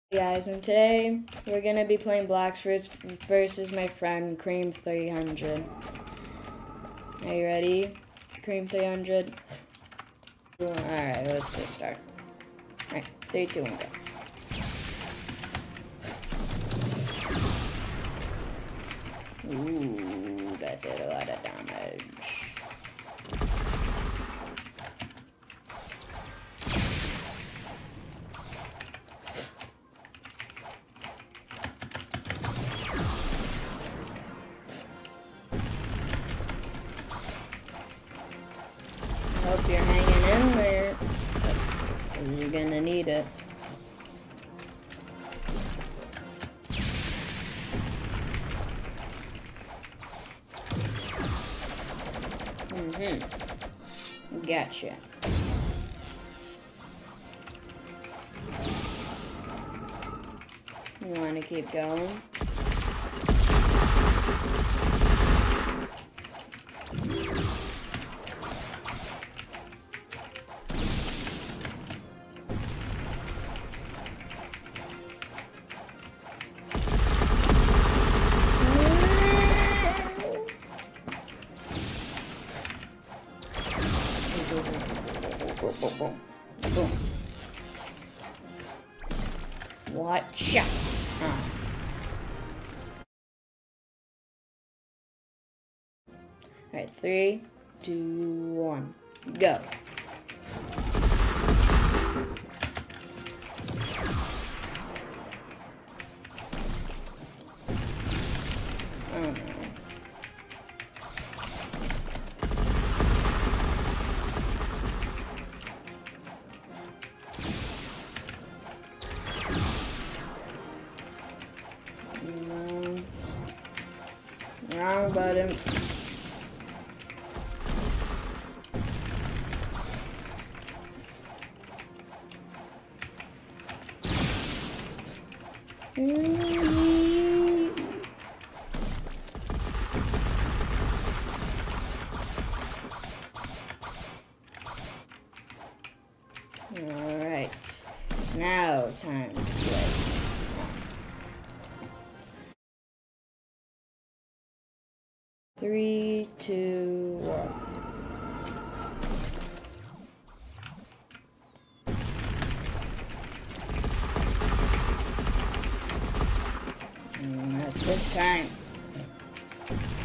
Guys, and today we're gonna be playing Blox versus my friend Cream 300. Are you ready? Cream 300. Alright, let's just start. Alright, 3, 2, 1, go. Ooh, that did a lot of damage. Hope you're hanging in there, 'cause you're gonna need it. Gotcha. You wanna keep going? Boom. Boom. Watcha. Alright, 3, 2, 1, go. Oh no. Wrong button. Alright, now time to play. 3, 2, 1. That's this time.